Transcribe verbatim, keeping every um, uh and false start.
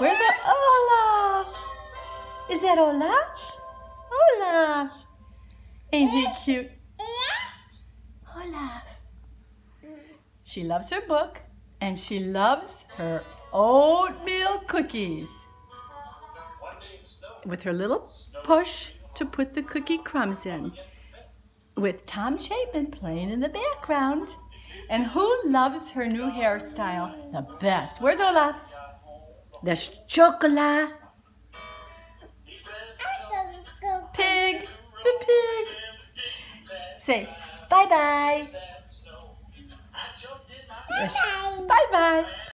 Where's Olaf? Is that Olaf? Olaf. Ain't he cute? Olaf. She loves her book and she loves her oatmeal cookies with her little push to put the cookie crumbs in, with Tom Chapin playing in the background. And who loves her new hairstyle the best? Where's Olaf? The chocolate. Pig. The pig. Say bye-bye. Bye-bye. Bye-bye.